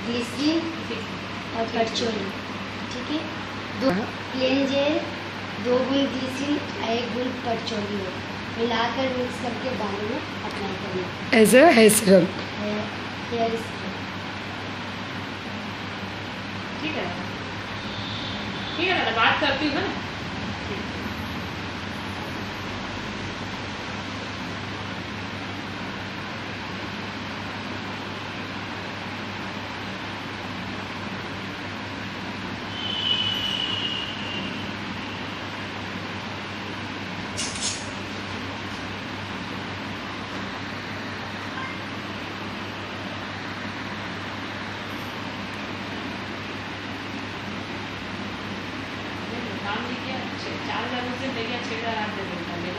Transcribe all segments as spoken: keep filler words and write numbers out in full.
Glycerine और परचोली, ठीक है। दो प्लेन जेल, दो बूंद ग्लिसरीन और एक बूंद परचोली हो मिलाकर मिक्स करके बालों में अप्लाई करना as a hair serum. Hair serum, ठीक है ठीक है ना, बात करती हूँ ना। चार हज़ार से लेके छः हज़ार आप दे देता लेगा।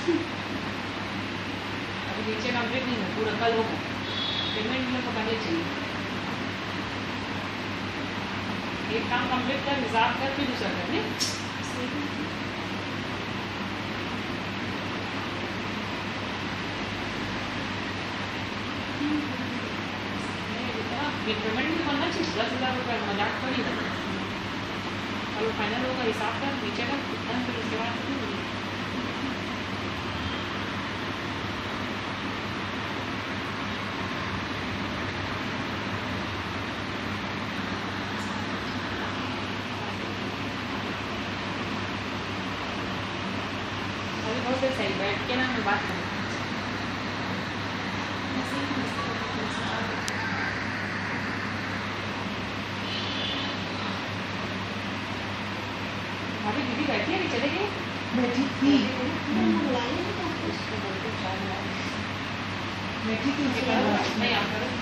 अभी नीचे कंप्लीट नहीं है, पूरा कल होगा पेमेंट में तो पहले चाहिए। एक काम कंप्लीट कर, हिसाब कर, फिर दूसरा कर नहीं। पेमेंट भी करना चाहिए, दस हज़ार रुपये मजाक थोड़ी है। और फाइनल होगा, हिसाब कर, नीचे का कितना, फिर उसके बाद अभी बहुत सही बैठ के ना मैं बात करूँ। अभी दीदी बैठी है कि चले गए? बैठी थी बैठी थी नहीं आप करो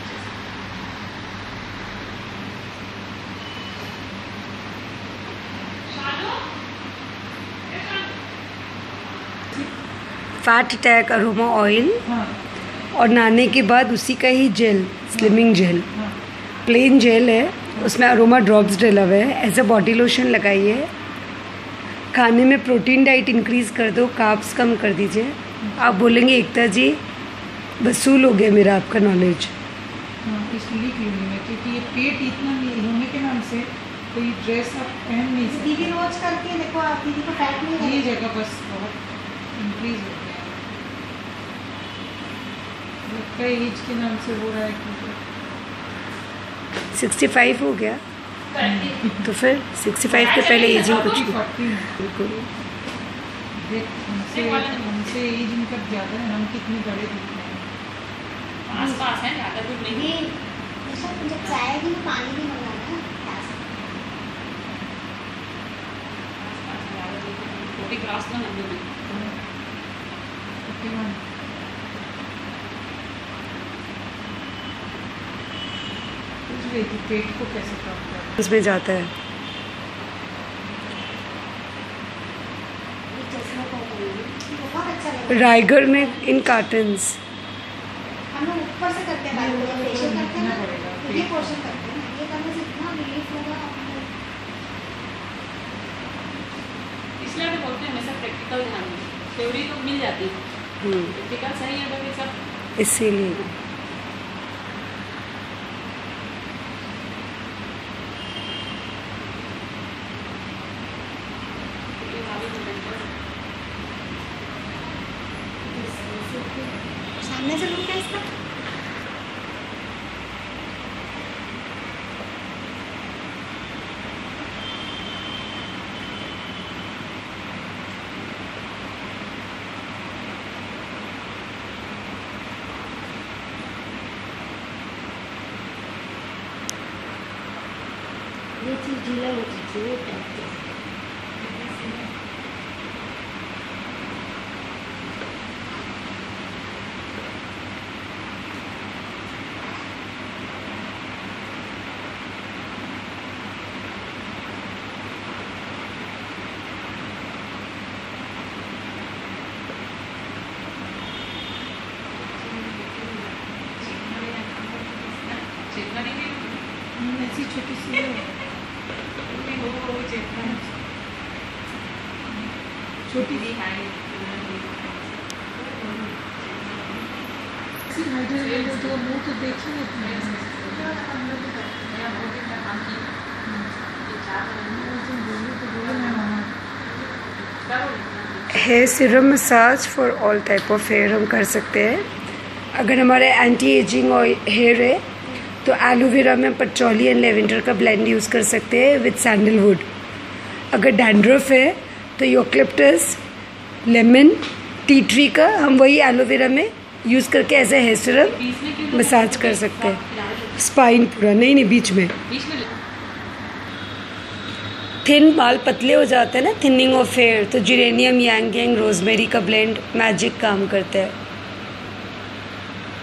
फैट अटैक अरोमा ऑयल, हाँ और नहाने के बाद उसी का ही जेल, स्लिमिंग जेल, हाँ प्लेन जेल है, उसमें अरोमा ड्रॉप्स डला हुआ है। ऐसे बॉडी लोशन लगाइए। खाने में प्रोटीन डाइट इंक्रीज़ कर दो, कार्ब्स कम कर दीजिए। आप बोलेंगे एकता जी वसूल हो गया मेरा आपका नॉलेज। हाँ इसलिए क्यों नहीं है, क्योंकि ये पेट इतना नहीं होने के नाम से कोई ड्रेस आप पहन नहीं सकते। दीदी रोज करके देखो, आप दीदी को फैट नहीं ये है। जगह बस बहुत इंक्रीज हो गया है, लगता है एज के नाम से हो रहा है कि सिक्सटी फाइव हो गया तो फिर सिक्सटी फाइव के पहले एजिंग कुछ नहीं। फोर्टी बिल्कुल देख हमसे हमसे एज इनका ज़्यादा है, हम कितने बड़े दिख रहे हैं। आस पास है, ज़्यादा दूर नहीं दीदी ऐसा जब चाहेगी तो पानी भी मंगाना है। फोर्टी क्रॉस ना हम लोग फोर्टी वन पूछ रही थी पेट को कैसे कम करना है। उसमें जाता है। ये चश्मा को बहुत अच्छा लगता है। रायगढ़ में इन कार्टन्स हम लोग ऊपर से करते हैं, बालों को फेशियल करते हैं ना, पड़ेगा, तो ये पोर्शन करते हैं ना, ये करने से इतना रिलीफ होगा। इसलिए तो बोलते हैं हमेशा प्रैक्टिकल ध्यान दें। थ्योरी तो मिल जाती है, प्रैक्टिकल सही है तो फिर सब इसीलिए सामने से लूँ क्या इसका? ये चीज़ ढीला होती चाहिए टाइट से। चेतना नहीं हम्म, ऐसी छोटी सी है। हो वो चेतना छोटी दी है सी हाइड्रेट तो मुंह तो देखी नहीं अपने। Hair serum massage for all type of hair हम कर सकते हैं। अगर हमारे एंटी एजिंग और हेयर है तो एलोवेरा में पचौली एंड लेवेंडर का ब्लेंड यूज़ कर सकते हैं विद सैंडलवुड। अगर डैंड्रफ है तो यूकलिप्टस, लेमन, टी ट्री का हम वही एलोवेरा में यूज़ करके as a hair serum massage कर सकते हैं। स्पाइन पूरा नहीं नहीं बीच में बीच में थिन बाल पतले हो जाते हैं ना, थिनिंग ऑफ हेयर, तो जिरेनियम, यांग यांग, रोजमेरी का ब्लेंड मैजिक काम करता है।